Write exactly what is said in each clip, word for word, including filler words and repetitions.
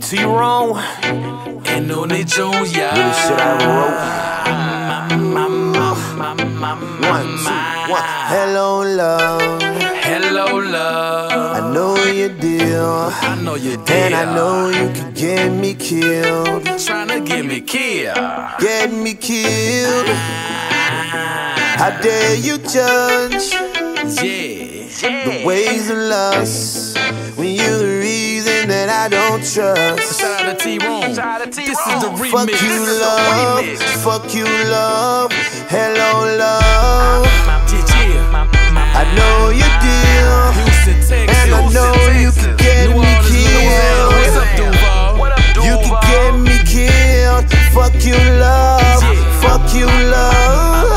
T.Rone and no need Jones, yeah. Really shit I wrote. One, two, one. Hello, love. Hello, love. I know you deal. I know you deal. And I know you can get me killed. Tryna get me killed. Get me killed. How dare you judge Yeah. the ways of lust when you're the reason that I don't trust. Shout out to T.Rone. This is the remix. Fuck you, This is love. remix. Fuck you, love. Hello, love. I know you deal. Houston, Texas. And I know you can get New me Orleans, killed. What's up, Duval? What up, Duval? You can get me killed. Fuck you, love. Fuck you, love.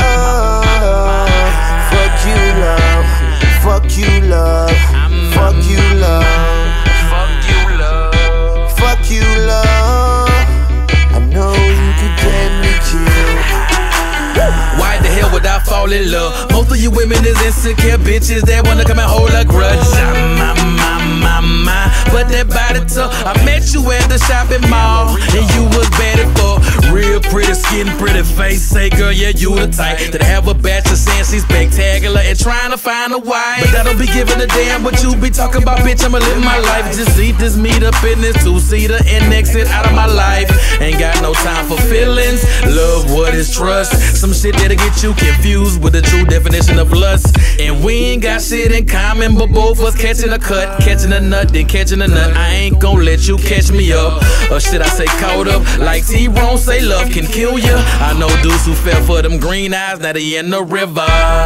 Fuck you, love. Fuck you, love. Fuck you, love. Fuck you, love. Fuck you, love. I know you can get me killed. Why the hell would I fall in love? Most of you women is insecure bitches that wanna come and hold a grudge. My, my, my, my. But that body tough. I met you at the shopping mall, and you was bad at fuck. Real pretty skin, pretty face. Say, girl, yeah, you the type that have a bachelor saying she's spectacular and trying to find a wife. But I don't be giving a damn what you be talking about, bitch. I'ma live my life. Just eat this meat up in this two-seater and exit out of my life. Ain't got no time for feelings. Love, what is trust? Some shit that'll get you confused with the true definition of lust. And we ain't got shit in common, but both of us catching a cut, catching a nut, then catching a nut. I ain't gon' let you catch me up, or should I say caught up? Like T.Rone say, love can kill ya. I know dudes who fell for them green eyes, now they in the river.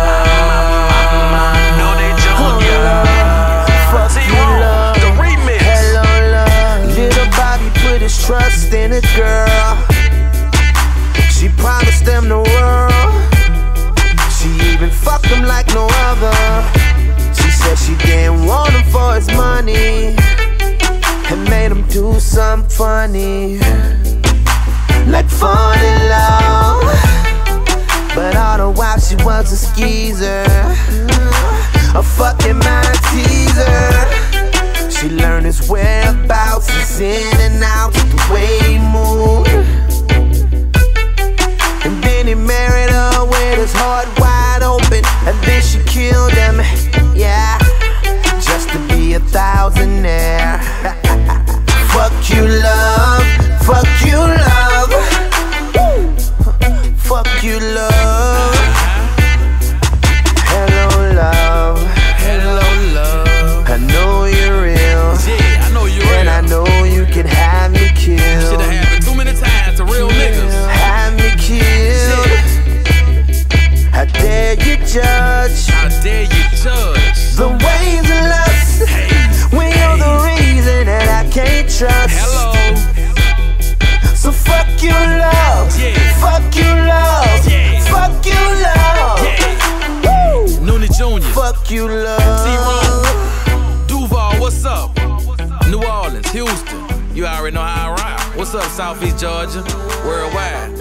No, they Junior. Fuck you, love. The remix. Hello, love. Little Bobby put his trust in a girl. She promised them the world. She even fucked him like no other. She said she didn't want him for his money, and made him do something funny, like fall in love. But all the while she was a skeezer, a fucking mind teaser. She learned his whereabouts, his in and out, the way he moved. And then he married her with his heart wide open, and then she killed him, yeah, just to be a thousandaire. Fuck you, love. Fuck you, love. Fuck you, love. Hello, love. Hello, love. I know you're real. Yeah, I know you're real. And I know you can have me killed. Should've happened too many times to real niggas. Have me killed. How dare you judge? How dare you judge the ways of lust, hey, when hey. you're the reason that I can't trust. Hello. So fuck you, love. Yeah. Fuck you, love. Yeah. Fuck you, love. Yeah. Woo. Noonie Junior Fuck you, love. T.Rone. Duval, what's up? New Orleans, Houston. You already know how I ride. What's up, Southeast Georgia? Worldwide.